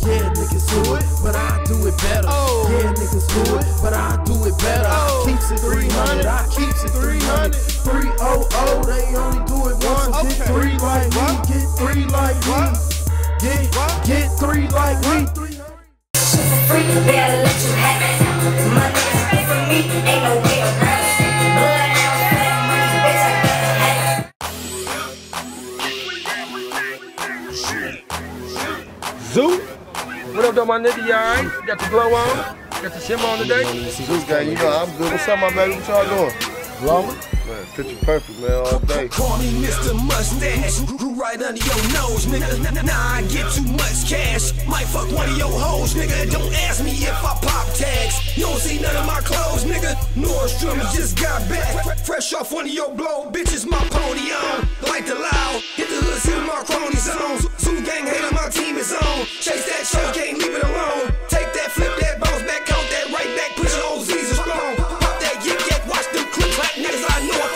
Yeah, niggas do it, but I do it better. Yeah, niggas do it, but I do it better. I keeps it 300, I keeps it 300. 300, they only do it once. Get 3 like me, get 3 like me. Get 3 like me. Super free, better let you have it. My niggas pay for me, ain't no way around it. Bloodhound, fat money, bitch, I gotta have it. Zhu, what up though, my nigga? You alright? Got the glow on? Got the shimmer on today? Zhu Gang, you know I'm good. What's up, my baby? What y'all doing? Glowing? Man, picture perfect, man, all day. Call me Mr. Mustache, grew right under your nose, nigga. Nah, I get too much cash. Might fuck one of your hoes, nigga. Don't ask me if I pop tags. You don't see none of my clothes, nigga. Nordstrom just got back. Fresh off one of your blow, bitches, my pony on. Like the loud, hit the hood, see my cronies on. Zhu Gang hater, my team is on. Chase that show, can't leave it alone. Take that, flip that, bounce back, count that right back, put your old Z's strong. Pop that yip yak, watch them click clap, niggas I know.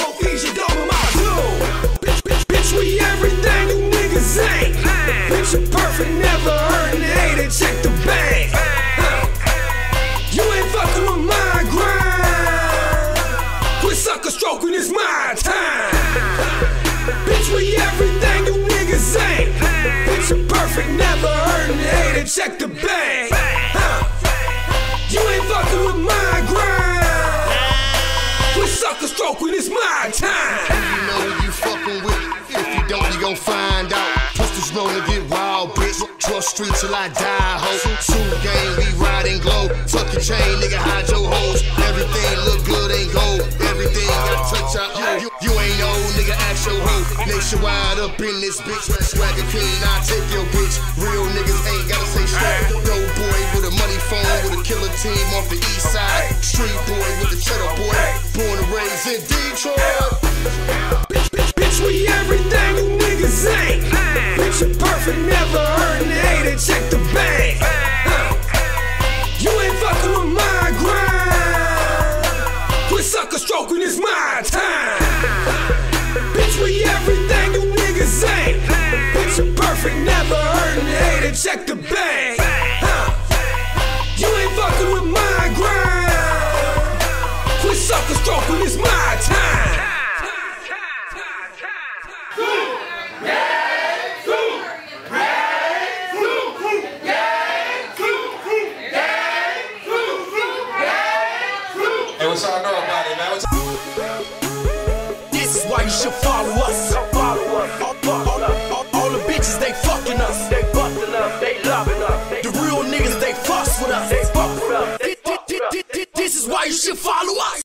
We everything you niggas ain't. Picture perfect, never earned it, and check the bank. You ain't fucking with my grind. Quit sucker stroking, it's my time. Bitch, we everything you niggas ain't. Picture perfect, never earned it, and check the bank. You ain't fucking with my grind. Quit sucker stroking, it's my time. You know who you fucking with. If you don't, you gon' find out. Pistols known to get wild, bitch. Trust street till I die, ho. Zhu Gang, we ride and glow. Tuck your chain, nigga, hide your hoes. Everything look good, ain't gold. Everything got touch out. You ain't old, nigga, ask your hoe. Nationwide up in this bitch. Swagger clean, I take your bitch. Real niggas ain't gotta say shit. Dope boy with a money phone, with a killer team off the east side. Street boy with the cheddar boy. Born and raised in Detroit. Bitch, we everything you niggas ain't. Picture perfect, never earned it, and check the bank. You ain't fucking with my grind. Quit sucker stroking, it's my time. Bitch, we everything you niggas ain't. Picture perfect, never earned it, and check the bank. You ain't fucking with my grind. Quit sucker stroking, it's my time. What's all know about it, man? This is why you should follow us. All the bitches, they fucking us. They busting us, they loving us. The real niggas, they fuss with us. They fuck with us. This is why you should follow us.